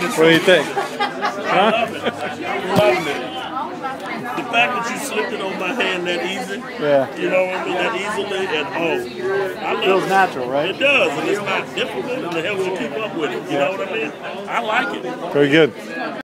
What do you think? Huh? I love it. I'm loving it. The fact that you slipped it on my hand that easy, Yeah. you know what I mean, that easily, and I love Feels it. natural, right? It does, and it's not difficult, and it helps you keep up with it. You know what I mean? I like it. Very good.